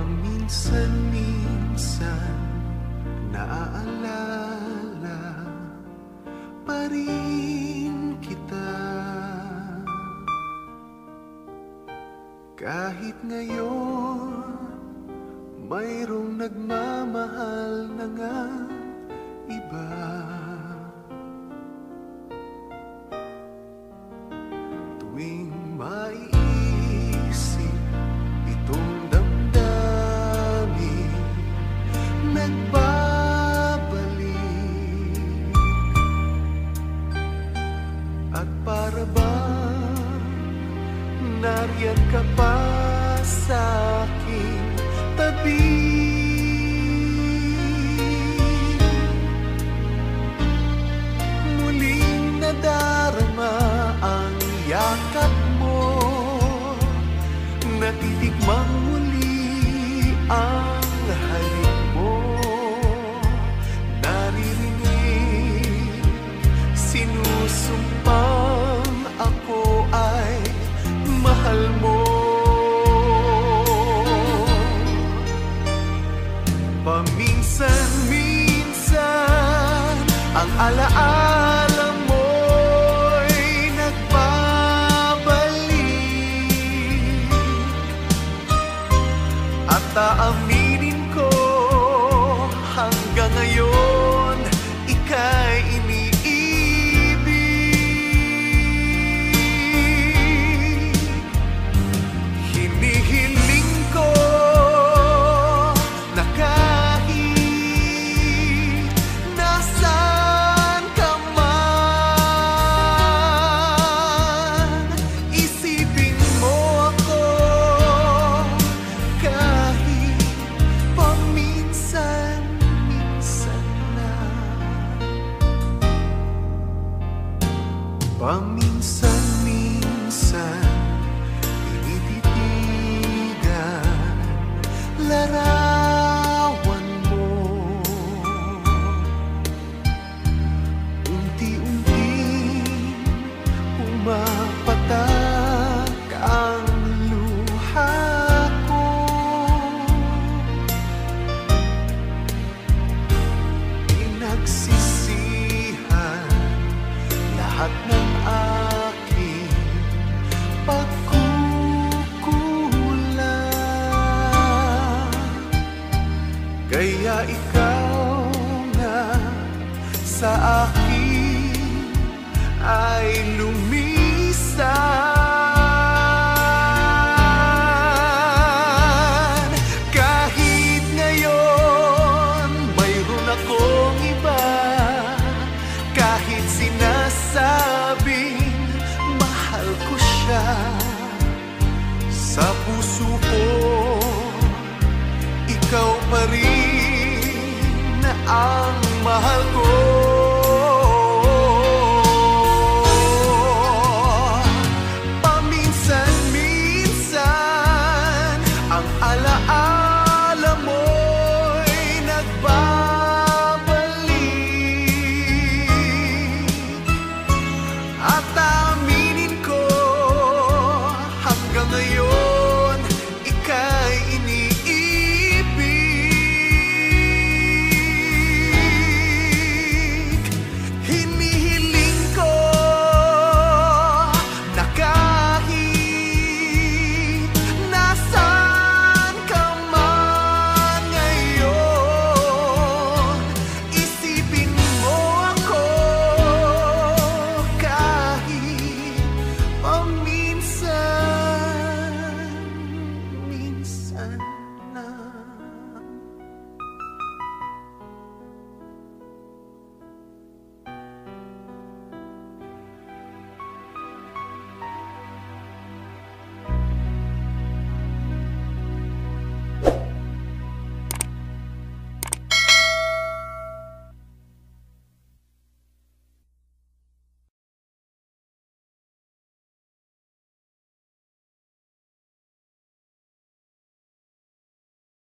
Paminsan-minsan naaalala pa rin kita. Kahit ngayon mayroong nagmamahal na nga iba. Tuwing maiisip itong damdamin, nagbabalik. At para bang nariyan ka pa sa aking tabi. Muling nadarama ang yakap mo, natitikmang muli ang halik mo. Naririnig, sinusumpang ako ay mahal mo. Paminsan-minsan ang alaala mo'y nagbabalik. At aaminin ko hanggang ngayon ika'y iniibig. Hinihiling ko na kahit nasaan ka man, isipin mo ako kahit paminsan-minsan lang. Paminsan-minsan tinititigan larawan mo. Unti-unting pumapatak ang luha ko. Pinagsisihan lahat ng aking pagkukulang. Kaya ikaw nga sa akin ay lumisan. Kahit ngayon mayroon akong iba, kahit sinasabing mahal ko siya, sa puso ko ikaw pa rin.